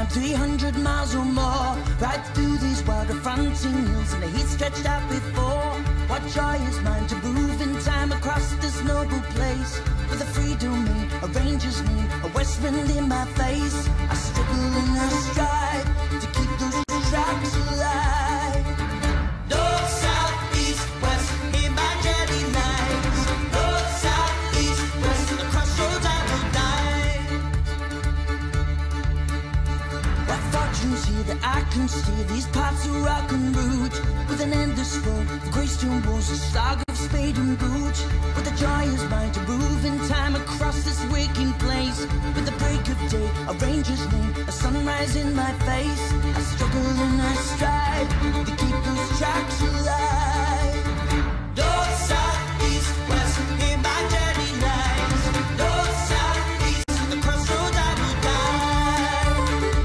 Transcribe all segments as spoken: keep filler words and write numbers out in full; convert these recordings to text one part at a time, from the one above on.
climb three hundred miles or more, right through these wild fronting hills and the heat stretched out before. What joy is mine to move in time across this noble place, with a free domain, a ranger's name, a west wind in my face. I struggle and I strive to keep those tracks alive. North, south, east, west, in my journey lies. North, south, east, west, to the crossroads I will die. What fortunes here that I can steer these paths of rock and root, with an endless flow of grey stone walls, a saga of spade and boot. With the joy is mine to move in time across this waking place, with the break of day, a ranger's name, a sunrise in my face. I struggle and I strive to keep those tracks alive. North, south, east, west, in my journey lies. North, south, east, to the crossroads I will die.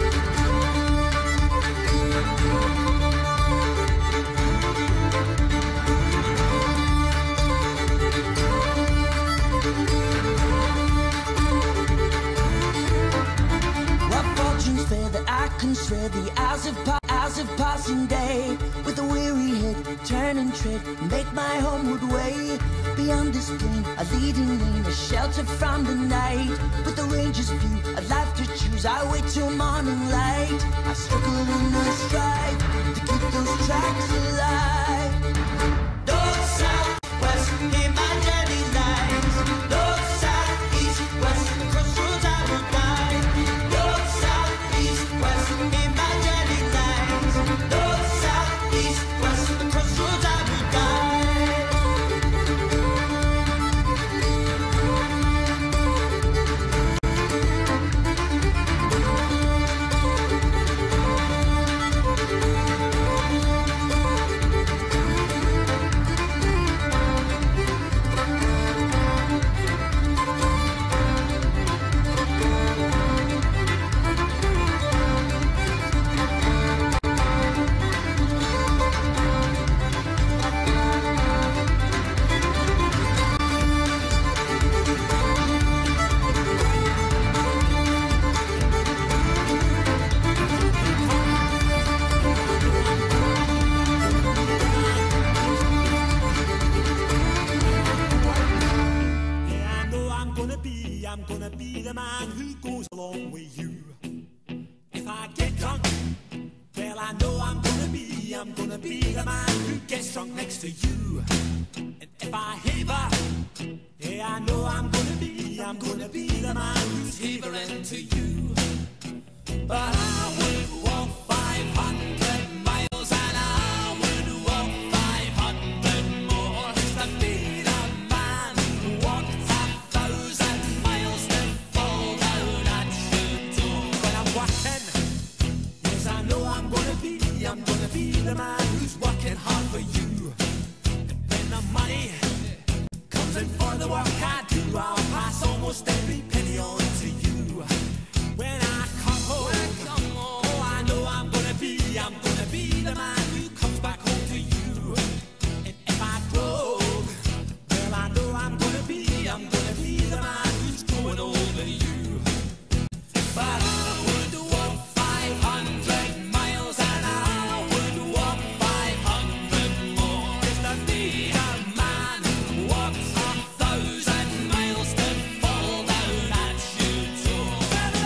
What fortunes fair that I can swear the hours of, pa hours of passing day, with a weary head, turn and tread, make my homeward way. Beyond this plain, a leading lane, a shelter from the night, with the ranger's view, a life to choose. I wait till morning light. I struggle and I strive to keep those tracks alive. North, south, west, in my journey lies. North, south, east, west, the crossroads I will die. North, south, east, west, in my journey lies. North, south, east, west, the crossroads I will die. I'm gonna be the man who goes along with you. If I get drunk, well I know I'm gonna be, I'm gonna be the man who gets drunk next to you. And if I haver, yeah I know I'm gonna be, I'm gonna be the man who's havering to you. But I would walk five hundred miles and I would walk five hundred more just to be the man who walked a thousand miles to fall down at your door. When I'm working, yes I know I'm gonna be, I'm gonna be the man who's working hard for you. And when the money comes in for the work I do, I'll pass almost every penny on to you. When I come home, oh I know I'm gonna be, I'm gonna be the man who comes back home to you. And if I drove, well I know I'm gonna be, I'm gonna be the man who's going over you. But I would walk five hundred miles and I would walk five hundred more just to be the man who walks a thousand miles to fall down at your door.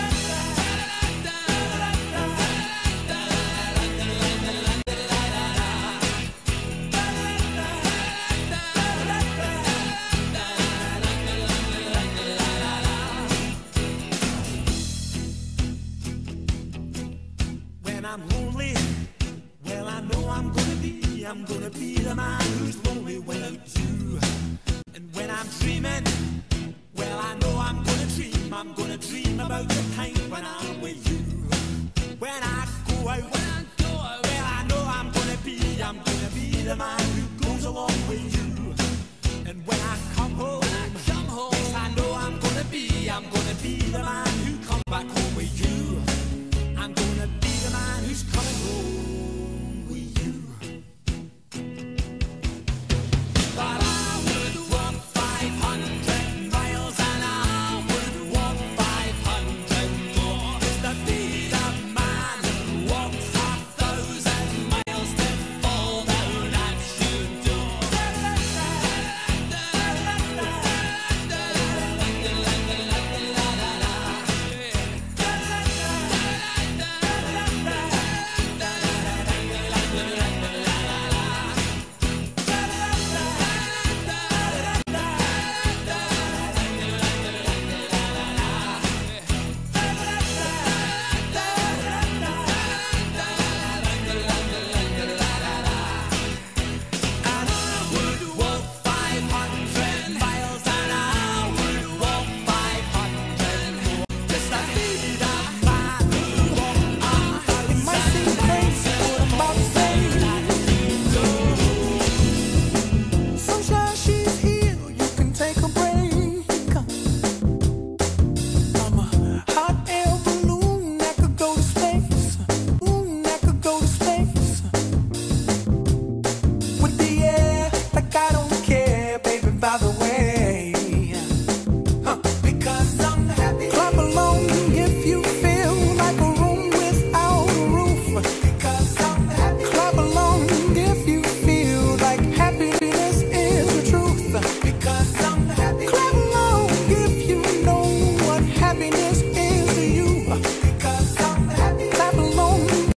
When I'm lonely, well I know I'm gonna be, I'm gonna be the man who's lonely without you. And when I'm dreaming, well I know I'm gonna dream, I'm gonna dream about the time when I'm with you.